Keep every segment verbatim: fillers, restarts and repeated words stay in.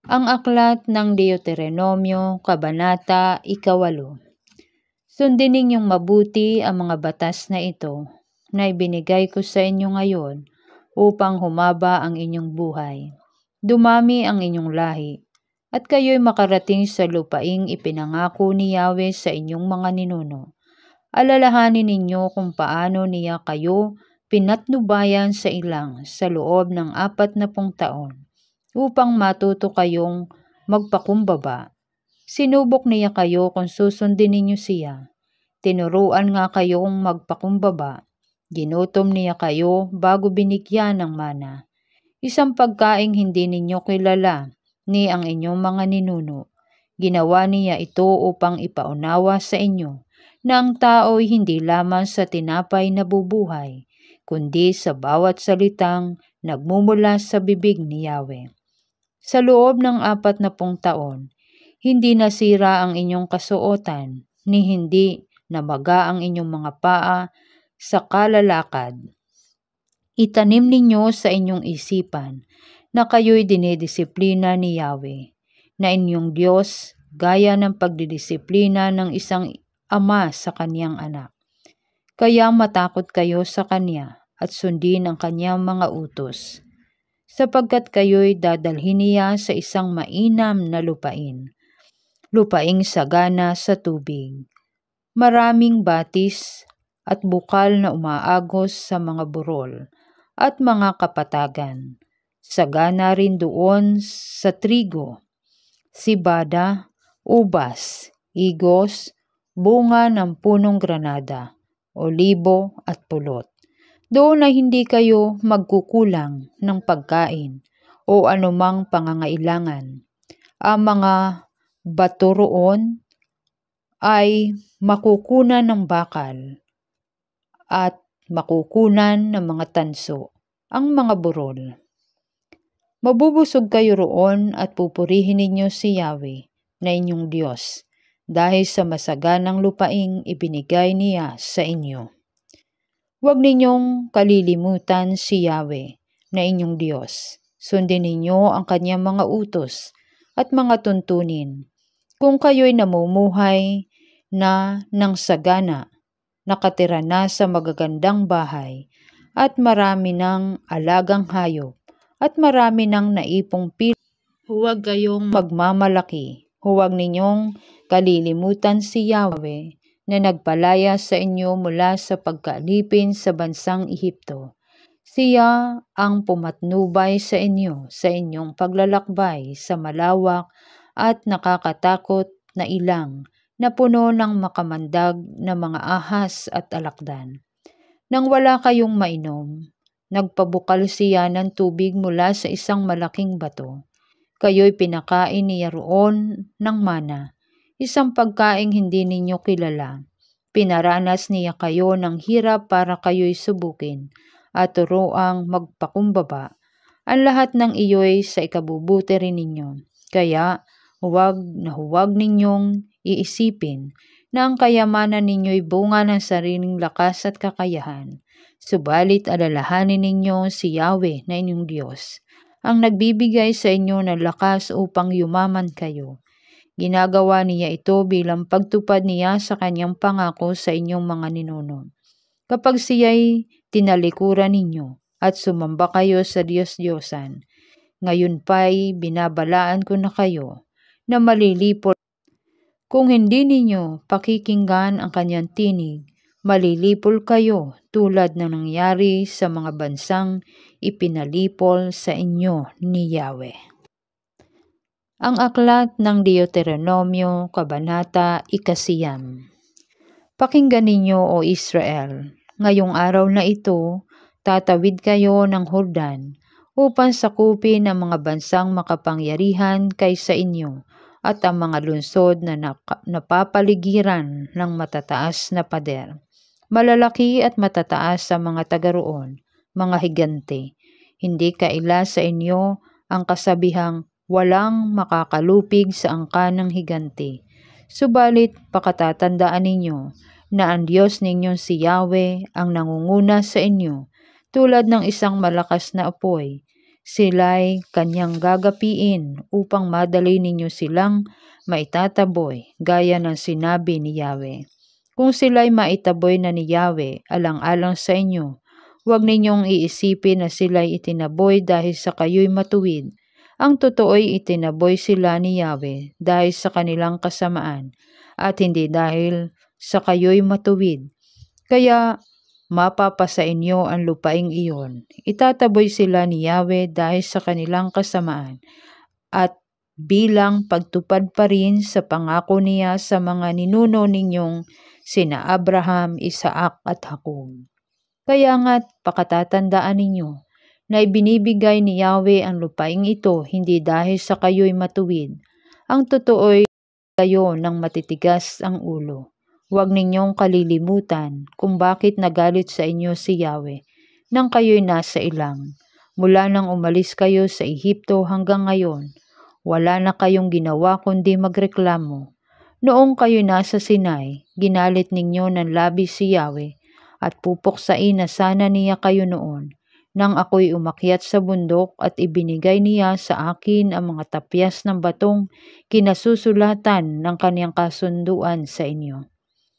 Ang aklat ng Deuteronomio, Kabanata Ikawalo. Sundin ninyong mabuti ang mga batas na ito na ibinigay ko sa inyo ngayon upang humaba ang inyong buhay, dumami ang inyong lahi, at kayo'y makarating sa lupaing ipinangako ni Yahweh sa inyong mga ninuno. Alalahanin ninyo kung paano niya kayo pinatnubayan sa ilang sa loob ng apat na pung taon upang matuto kayong magpakumbaba. Sinubok niya kayo kung susundin ninyo siya. Tinuruan nga kayong magpakumbaba. Ginutom niya kayo bago binigyan ng mana. Isang pagkaing hindi ninyo kilala ni ang inyong mga ninuno. Ginawa niya ito upang ipaunawa sa inyo na ang tao'y hindi lamang sa tinapay nabubuhay, kundi sa bawat salitang nagmumula sa bibig ni Yahweh. Sa loob ng apat na pung taon, hindi nasira ang inyong kasuotan, ni hindi namaga ang inyong mga paa sa kalalakad. Itanim ninyo sa inyong isipan na kayo'y dinidisiplina ni Yahweh, na inyong Diyos, gaya ng pagdidisiplina ng isang ama sa kaniyang anak. Kaya matakot kayo sa kanya at sundin ang kaniyang mga utos, sapagkat kayo'y dadalhin niya sa isang mainam na lupain, lupaing sagana sa tubig, maraming batis at bukal na umaagos sa mga burol at mga kapatagan. Sagana rin doon sa trigo, sibada, ubas, igos, bunga ng punong granada, olibo at pulot. Doon ay hindi kayo magkukulang ng pagkain o anumang pangangailangan. Ang mga bato roon ay makukunan ng bakal at makukunan ng mga tanso, ang mga burol. Mabubusog kayo roon at pupurihin ninyo si Yahweh na inyong Diyos dahil sa masaganang lupaing ibinigay niya sa inyo. Huwag ninyong kalilimutan si Yahweh na inyong Diyos. Sundin ninyo ang kanyang mga utos at mga tuntunin. Kung kayo'y namumuhay na ng sagana, nakatira na sa magagandang bahay, at marami ng alagang hayop, at marami ng naipong pila, huwag kayong magmamalaki. Huwag ninyong kalilimutan si Yahweh na nagpalaya sa inyo mula sa pagkaalipin sa bansang Ehipto. Siya ang pumatnubay sa inyo sa inyong paglalakbay sa malawak at nakakatakot na ilang na puno ng makamandag na mga ahas at alakdan. Nang wala kayong mainom, nagpabukal siya ng tubig mula sa isang malaking bato. Kayo'y pinakain niya roon ng mana, isang pagkaing hindi ninyo kilala. Pinaranas niya kayo ng hirap para kayo'y subukin at turuang magpakumbaba. Ang lahat ng iyo'y sa ikabubuti rin ninyo. Kaya huwag na huwag ninyong iisipin na ang kayamanan ninyo'y bunga ng sariling lakas at kakayahan. Subalit alalahanin ninyo si Yahweh na inyong Diyos, ang nagbibigay sa inyo ng lakas upang yumaman kayo. Ginagawa niya ito bilang pagtupad niya sa kanyang pangako sa inyong mga ninuno. Kapag siya'y tinalikuran ninyo at sumamba kayo sa Diyos-Diyosan, ngayon pa'y binabalaan ko na kayo na malilipol. Kung hindi ninyo pakikinggan ang kanyang tinig, malilipol kayo tulad ng nangyari sa mga bansang ipinalipol sa inyo ni Yahweh. Ang aklat ng Deuteronomio, Kabanata Ikasiyam. Pakinggan ninyo, O Israel, ngayong araw na ito, tatawid kayo ng Hordan upang sakupin ang mga bansang makapangyarihan kaysa inyo at ang mga lungsod na napapaligiran ng matataas na pader. Malalaki at matataas sa mga taga roon, mga higante. Hindi kaila sa inyo ang kasabihang walang makakalupig sa angka ng higante. Subalit pakatatandaan ninyo na ang Diyos ninyong si Yahweh ang nangunguna sa inyo tulad ng isang malakas na apoy. sila'y kanyang gagapiin upang madali ninyo silang maitataboy gaya ng sinabi ni Yahweh. Kung sila'y maitaboy na ni Yahweh alang-alang sa inyo, huwag ninyong iisipin na sila'y itinaboy dahil sa kayo'y matuwid. Ang totoo'y itinaboy sila ni Yahweh dahil sa kanilang kasamaan at hindi dahil sa kayo'y matuwid. Kaya mapapasa inyo ang lupaing iyon. Itataboy sila ni Yahweh dahil sa kanilang kasamaan at bilang pagtupad pa rin sa pangako niya sa mga ninuno ninyong sina Abraham, Isaac at Jacob. Kaya nga't pakatatandaan ninyo na ibinibigay ni Yahweh ang lupaing ito hindi dahil sa kayo'y matuwid. Ang totoo'y kayo ng matitigas ang ulo. Huwag ninyong kalilimutan kung bakit nagalit sa inyo si Yahweh nang kayo'y nasa ilang. Mula nang umalis kayo sa Ehipto hanggang ngayon, wala na kayong ginawa kundi magreklamo. Noong kayo'y nasa Sinai, ginalit ninyo ng labis si Yahweh at pupuksain na sana niya kayo noon. Nang ako'y umakyat sa bundok at ibinigay niya sa akin ang mga tapyas ng batong kinasusulatan ng kaniyang kasunduan sa inyo.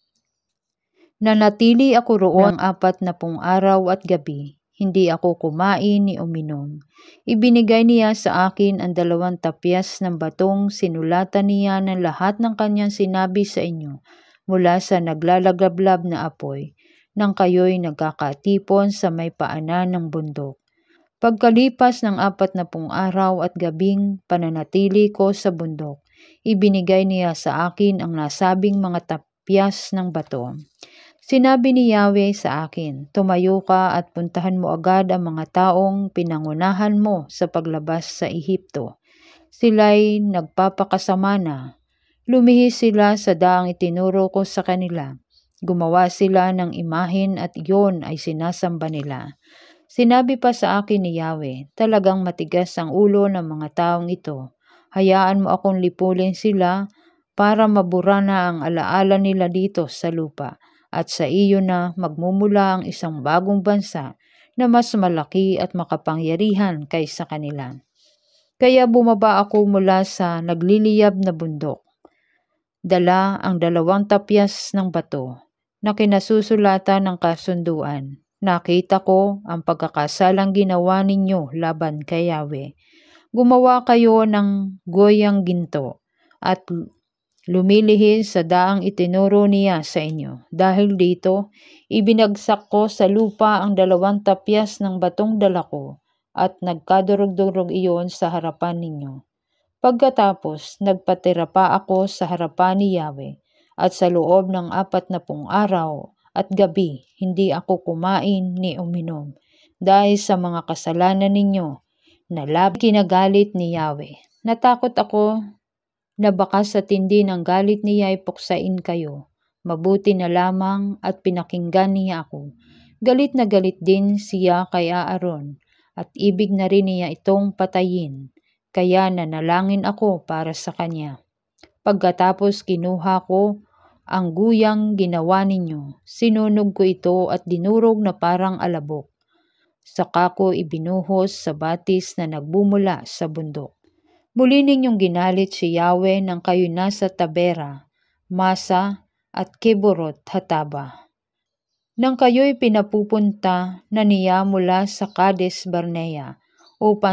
Nanatili ako roon ng apat na pung araw at gabi. Hindi ako kumain ni uminom. Ibinigay niya sa akin ang dalawang tapyas ng batong sinulatan niya ng lahat ng kanyang sinabi sa inyo mula sa naglalagablab na apoy nang kayo'y nagkakatipon sa may paanan ng bundok. Pagkalipas ng apat na pung araw at gabing pananatili ko sa bundok, ibinigay niya sa akin ang nasabing mga tapyas ng bato. Sinabi ni Yahweh sa akin, tumayo ka at puntahan mo agad ang mga taong pinangunahan mo sa paglabas sa Ehipto. Sila'y nagpapakasama na. Lumihis sila sa daang itinuro ko sa kanila. Gumawa sila ng imahen at iyon ay sinasamba nila. Sinabi pa sa akin ni Yahweh, talagang matigas ang ulo ng mga taong ito. Hayaan mo akong lipulin sila para mabura na ang alaala nila dito sa lupa. At sa iyo na magmumula ang isang bagong bansa na mas malaki at makapangyarihan kaysa kanila. Kaya bumaba ako mula sa nagliliyab na bundok. Dala ang dalawang tapyas ng bato na kinasusulatan ng kasunduan. Nakita ko ang pagkakasalang ginawa ninyo laban kay Yahweh. Gumawa kayo ng goyang ginto at lumilihis sa daang itinuro niya sa inyo. Dahil dito, ibinagsak ko sa lupa ang dalawang tapyas ng batong dala ko at nagkadurog-durog iyon sa harapan ninyo. Pagkatapos, nagpatira pa ako sa harapan ni Yahweh at sa loob ng apat na pung araw at gabi, hindi ako kumain ni uminom dahil sa mga kasalanan ninyo na labis kinagalit ni Yahweh. Natakot ako na baka sa tindi ng galit niya ay puksain kayo. Mabuti na lamang at pinakinggan niya ako. Galit na galit din siya kay Aaron at ibig na rin niya itong patayin. Kaya nanalangin ako para sa kanya. Pagkatapos kinuha ko ang guyang ginawa ninyo. Sinunog ko ito at dinurog na parang alabok. Saka ko ibinuhos sa batis na nagbumula sa bundok. Muli ninyong ginalit si Yahweh nang kayo nasa Tabera, Masa at Keborot Hataba. Nang kayo'y pinapupunta na niya mula sa Kades Barnea upang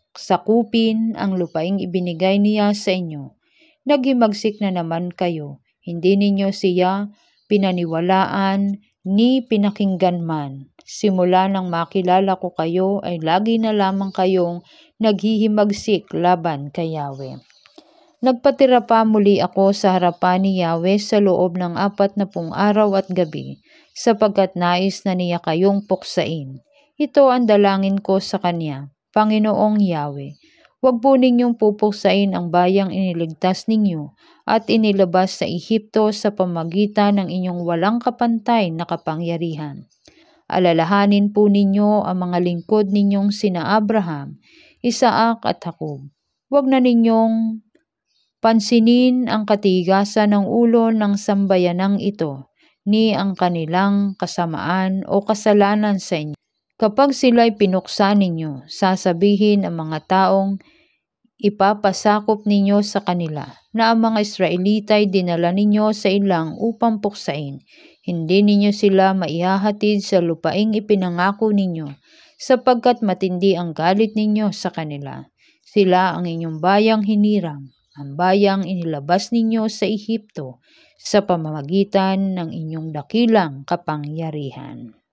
sakupin ang lupaing ibinigay niya sa inyo. Naghimagsik na naman kayo, hindi ninyo siya pinaniwalaan ni pinakinggan man. Simula nang makilala ko kayo ay lagi na lamang kayong naghihimagsik laban kay Yahweh. Nagpatira pa muli ako sa harapan ni Yahweh sa loob ng apat na pung araw at gabi, sapagkat nais na niya kayong puksain. Ito ang dalangin ko sa kanya, Panginoong Yahweh. Huwag po ninyong pupuksain ang bayang iniligtas ninyo at inilabas sa Ehipto sa pamagitan ng inyong walang kapantay na kapangyarihan. Alalahanin po ninyo ang mga lingkod ninyong sina Abraham, Isaac at Jacob. Huwag na ninyong pansinin ang katigasan ng ulo ng sambayanang ito, ni ang kanilang kasamaan o kasalanan sa inyo. Kapag sila'y pinuksa ninyo, sasabihin ang mga taong ipapasakop ninyo sa kanila na ang mga Israelita'y dinala ninyo sa ilang upang puksain. Hindi ninyo sila maihahatid sa lupaing ipinangako ninyo, sapagkat matindi ang galit ninyo sa kanila. Sila ang inyong bayang hinirang, ang bayang inilabas ninyo sa Ehipto, sa pamamagitan ng inyong dakilang kapangyarihan.